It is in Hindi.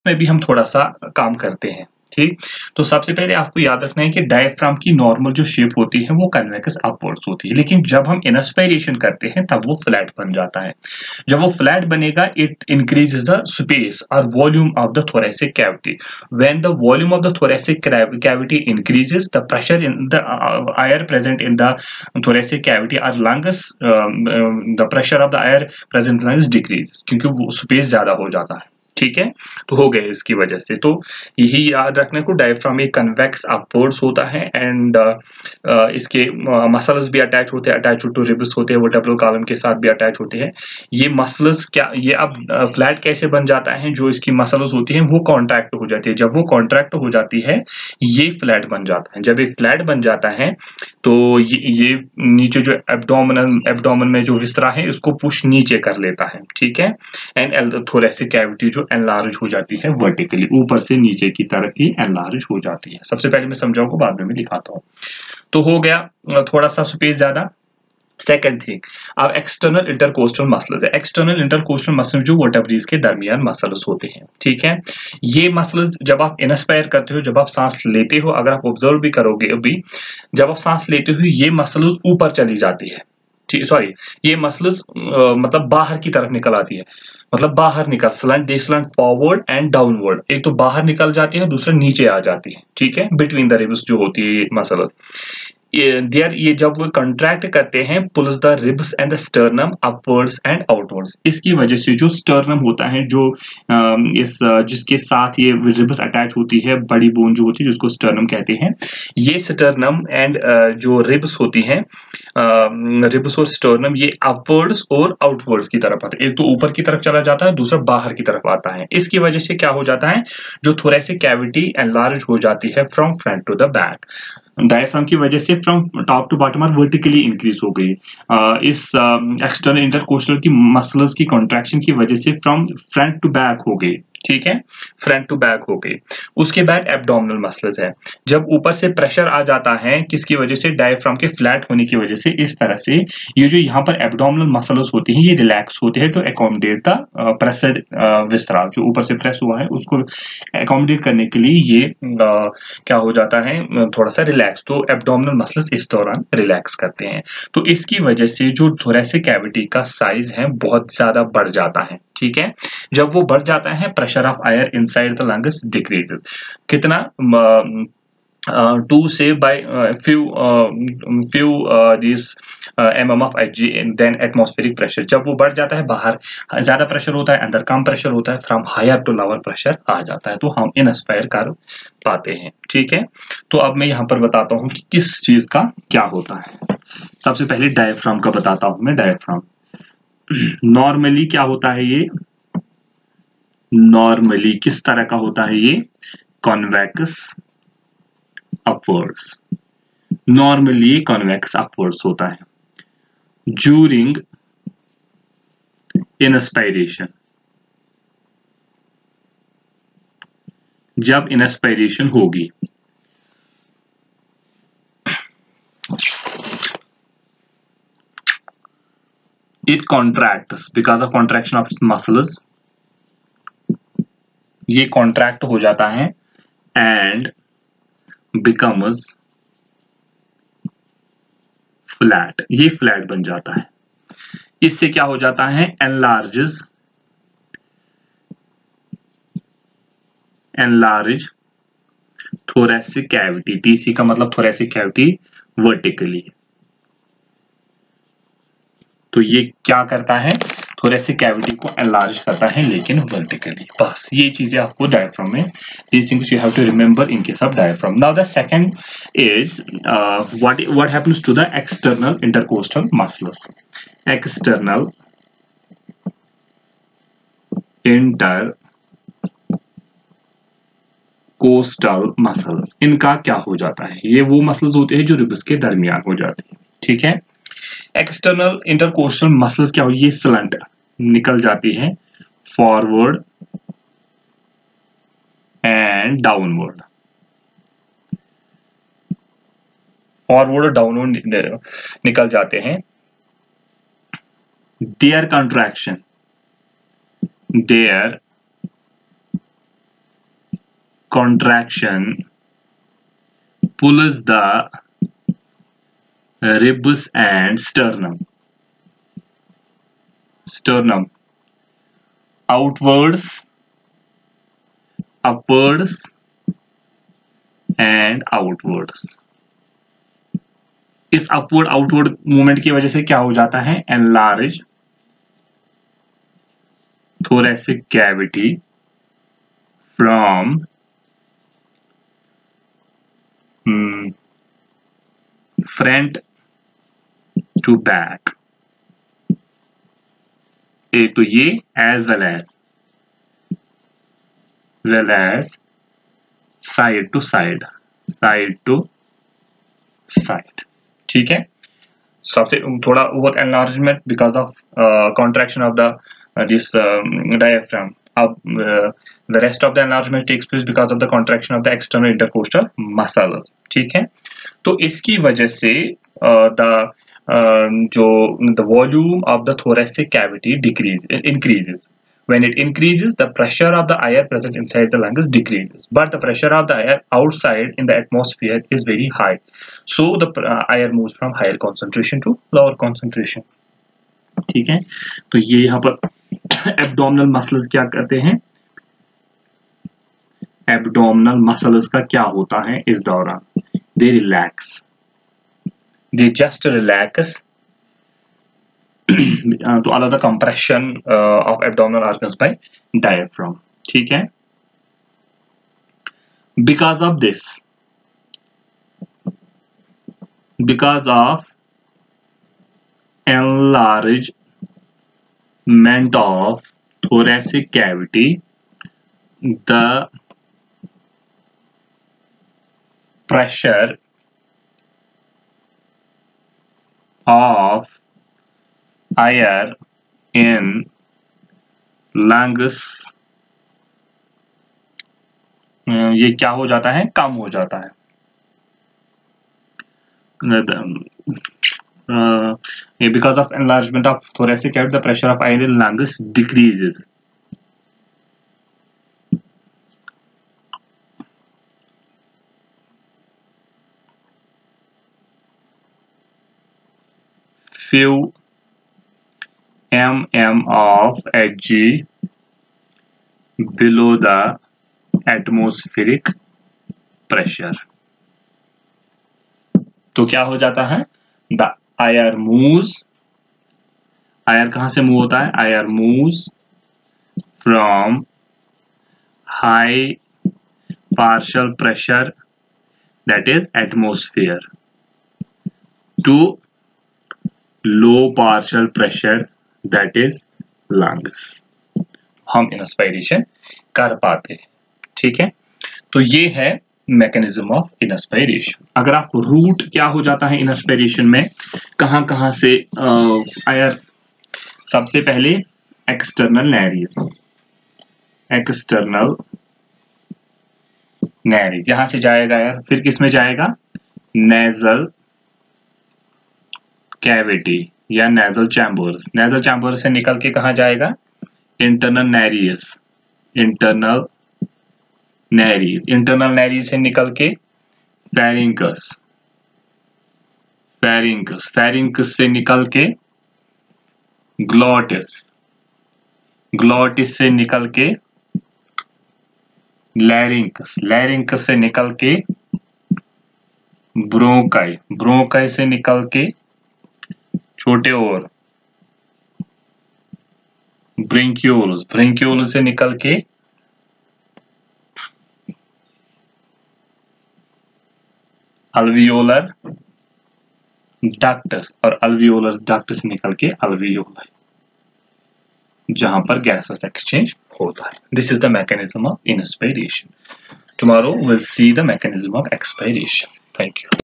में भी हम थोड़ा सा काम करते हैं। ठीक, तो सबसे पहले आपको याद रखना है कि डायफ्राम की नॉर्मल जो शेप होती है वो कन्वेक्स अपवर्ड्स होती है, लेकिन जब हम इंस्पायरेशन करते हैं तब वो फ्लैट बन जाता है। जब वो फ्लैट बनेगा, इट इंक्रीजेस द स्पेस और volume of the thoracic cavity. When the volume of the thoracic cavity increases, the pressure in the air present in the thoracic cavity or lungs, the pressure of the air present in lungs decreases, क्योंकि वो स्पेस ज्यादा हो जाता है। ठीक है, तो हो गए इसकी वजह से। तो यही याद रखने को, डायफ्राम एक कन्वेक्स अपवर्ड्स होता है एंड इसके मसल्स भी अटैच होते हैं, अटैच टू रिब्स होते हैं, वर्टेब्रल कॉलम के साथ भी अटैच होते हैं। ये मसल्स क्या, ये अब फ्लैट कैसे बन जाता है, जो इसकी मसल्स होती हैं वो कॉन्ट्रैक्ट हो जाती है। जब वो कॉन्ट्रैक्ट हो जाती है ये फ्लैट बन जाता है। जब ये फ्लैट बन जाता है तो ये नीचे जो एब्डोमेन में जो विस्तरा है इसको पुश नीचे कर लेता है। ठीक है, एंड थोरेसिक कैविटी जो एनलार्ज हो जाती है वर्टिकली, ऊपर से नीचे की तरफ ही एनलार्ज हो जाती है। सबसे पहले मैं समझाऊंगा, बाद में मैं दिखाता हूँ। तो हो गया थोड़ा सा स्पेस ज्यादा। सेकंड थिंग, अब एक्सटर्नल इंटरकोस्टल मसल्स है। एक्सटर्नल इंटरकोस्टल मसल जो वर्टेब्रेज के दरमियान मसल्स होते हैं। ठीक है, ये मसल्स जब आप इंस्पायर करते हो, जब आप सांस लेते हो, अगर आप ऑब्जर्व भी करोगे अभी, जब आप सांस लेते हो ये मसल्स ऊपर चली जाती है। ठीक, सॉरी, ये मसल्स मतलब बाहर की तरफ निकल आती है, मतलब बाहर निकल, slant they slant forward and downward. एक तो बाहर निकल जाती है, दूसरा नीचे आ जाती है। ठीक है, बिटवीन द रिब्स जो होती है ये मसल्स, ये जब वो कंट्रैक्ट करते हैं, pulls the ribs and the sternum upwards and outwards. इसकी वजह से जो स्टर्नम होता है, जो जिसके साथ ये रिब्स अटैच होती है, बड़ी बोन जो होती है जिसको स्टर्नम कहते हैं, ये स्टर्नम एंड जो रिब्स होती हैं, रिब्स और स्टर्नम, ये अपवर्ड्स और आउटवर्ड्स की तरफ आता है। एक तो ऊपर की तरफ चला जाता है, दूसरा बाहर की तरफ आता है। इसकी वजह से क्या हो जाता है, जो थोरेसिक कैविटी एनलार्ज हो जाती है from front to the back. Diaphragm की वजह से फ्रॉम टॉप टू बॉटम और वर्टिकली इंक्रीज हो गई। इस एक्सटर्नल इंटरकोस्टल की मसल्स की कॉन्ट्रैक्शन की वजह से फ्रॉम फ्रंट टू बैक हो गई। ठीक है, फ्रंट टू बैक हो गई। उसके बाद एब्डोमिनल मसल्स है। जब ऊपर से प्रेशर आ जाता है, किसकी वजह से, डायफ्राम के फ्लैट होने की वजह से, इस तरह से ये जो यहाँ पर एब्डोमिनल मसल्स होती हैं ये रिलैक्स होते हैं to accommodate the pressed viscera, जो ऊपर से प्रेस हुआ है उसको अकोमोडेट करने के लिए ये क्या हो जाता है, थोड़ा सा रिलैक्स। तो एब्डोमिनल मसल्स इस दौरान रिलैक्स करते हैं। तो इसकी वजह से जो थोरेसिक कैविटी का साइज है बहुत ज्यादा बढ़ जाता है। ठीक है, जब वो बढ़ जाता है, pressure of air inside the lungs decreases. कितना, 2 say by few this mm of Hg then atmospheric pressure। जब वो बढ़ जाता है, बाहर ज्यादा प्रेशर होता है, अंदर कम प्रेशर होता है, from higher to lower pressure आ जाता है, तो हम इंस्पायर कर पाते हैं। ठीक है, तो अब मैं यहाँ पर बताता हूँ कि किस चीज का क्या होता है। सबसे पहले डायफ्राम का बताता हूँ मैं। डायफ्राम नॉर्मली क्या होता है, ये नॉर्मली किस तरह का होता है, ये convex upwards, normally convex upwards होता है। ड्यूरिंग इंस्पायरेशन, जब इंस्पायरेशन होगी, it contracts because of contraction of muscles, ये कॉन्ट्रैक्ट हो जाता है एंड बिकम्स फ्लैट, ये फ्लैट बन जाता है। इससे क्या हो जाता है, एनलार्ज थोरेसिक कैविटी, टीसी का मतलब थोरेसिक कैविटी वर्टिकली। तो ये क्या करता है, थोरेसिक कैविटी को एनलार्ज करता है लेकिन वर्टिकली। बस ये चीजें आपको डायफ्राम में, these things you have to remember in case of diaphragm. Now the second is what happens to the external intercostal muscles. External intercostal muscles, इनका क्या हो जाता है, ये वो मसल्स होते हैं जो रिब्स के दरमियान हो जाते हैं। ठीक है, एक्सटर्नल इंटरकोस्टल मसल्स क्या हो, ये स्लंट निकल जाती है फॉरवर्ड एंड डाउनवर्ड, फॉरवर्ड और डाउनवर्ड निकल जाते हैं। Their contraction contraction pulls the ribs and sternum outwards, upwards and outwards. इस upward outward मूवमेंट की वजह से क्या हो जाता है? enlarge thoracic cavity from front to back. एक तो ये as well as side to side. ठीक है, सबसे थोड़ा over enlargement because of contraction of the this diaphragm. अब the rest of the enlargement takes place because of the contraction of the external intercostal muscles. ठीक है, तो इसकी वजह से the volume of the thoracic cavity increases. When it increases, the pressure of the air present inside the lungs decreases, but the pressure of the air outside in the atmosphere is very high. So the air moves from higher concentration to lower concentration. ठीक है, तो ये यहाँ पर एब्डोमिनल मसल्स क्या करते हैं? एब्डोमिनल मसल्स का क्या होता है इस दौरान? They relax, they just relax to allow the compression of abdominal organs by diaphragm. ठीक है, because of this, because of enlargement of thoracic cavity, the pressure of air in lungs ये क्या हो जाता है? कम हो जाता है. Because of enlargement of thoracic cavity, the pressure of air in lungs decreases. Few mm of Hg below the atmospheric pressure. तो क्या हो जाता है? The air moves. air कहां से मूव होता है? air moves from high partial pressure, that is atmosphere, to low partial pressure, that is lungs. हम इंस्पायरेशन कर पाते हैं. ठीक है, तो ये है मैकेनिज्म ऑफ इंस्पायरेशन. अगर आप रूट क्या हो जाता है इंस्पायरेशन में, कहां से एयर? सबसे पहले एक्सटर्नल नैरियस यहां से जाएगा एयर, फिर किस में जाएगा? नेजल कैविटी या नेजल चैम्बर्स से निकल के कहां जाएगा? इंटरनल नैरियस से निकल के फेरिंकस से निकल के ग्लॉटिस से निकल के लैरिंकस से निकल के ब्रोंकाई से निकल के छोटे और ब्रेंक्यूलस से निकल के अल्वियोलर डक्टस, और अल्वियोलर डक्ट से निकल के अल्वियोलाई, जहां पर गैसेस एक्सचेंज होता है. This is the mechanism of inspiration. Tomorrow will see the mechanism of expiration. Thank you.